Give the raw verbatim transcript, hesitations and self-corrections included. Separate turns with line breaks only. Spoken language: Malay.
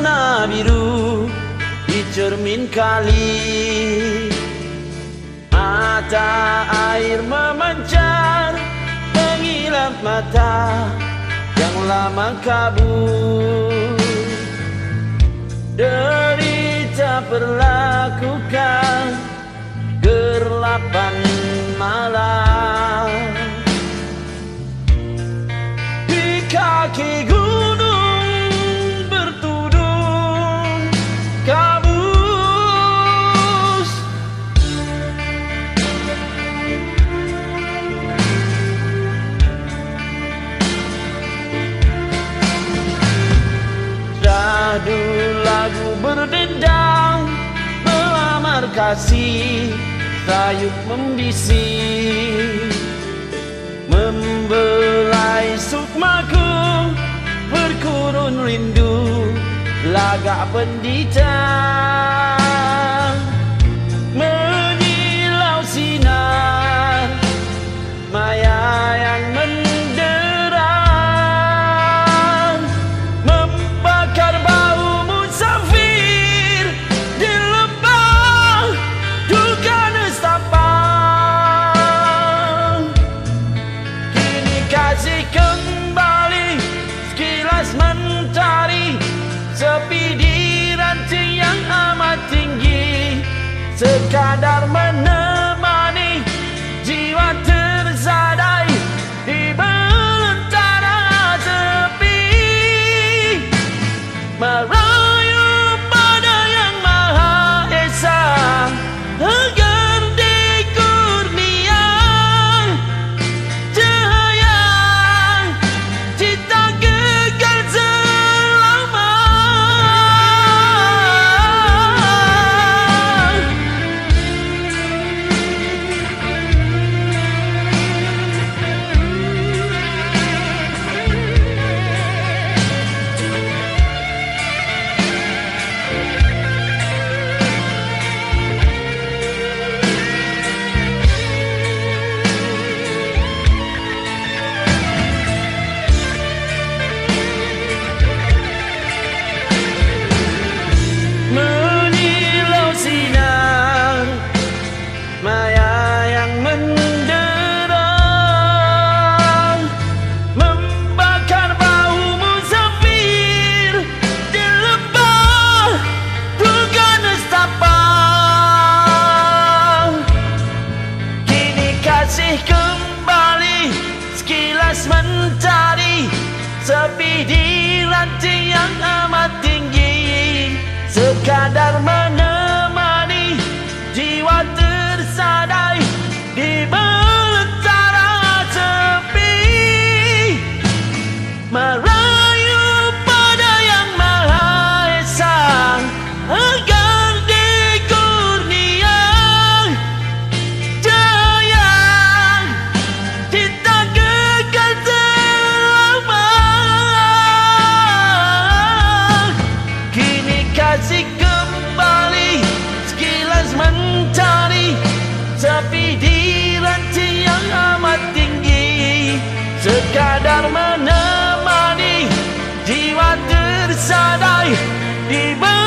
berwarna biru di cermin kali. Mata air memancar mengilap mata yang lama kabur. Derita perlakukan gerlapan malam. Di kaki gunung bertudung kabus. Syahdu lagu berdendang melamar kasih, sayup membisik membelai sukmaku, berkurun rindu lagak pendita. Menyilau sinar maya yang mendera, membakar bau musafir di lembah duka nestapa. Kini kasih kembali sekilas mentari, sepi di ranting yang amat tinggi, sekadar menemani jiwa tersadai di belantara sepi. Merayu pada yang Maha Esa agar di kurnia cahaya cita kekal selama. Menyilau sinar maya yang mendera, membakar bau musafir di lembah duka nestapa. Kini kasih kembali sekilas mentari, sepi di ranting yang amat tinggi, sekadar menemani jiwa tersadai di belantara sepi. Merayu pada yang Maha Esa agar di kurnia jaya cita kekal selama. Kini kasih kembali sekilas mentari, sepi di ranting yang amat tinggi, sekadar menemani jiwa tersadai di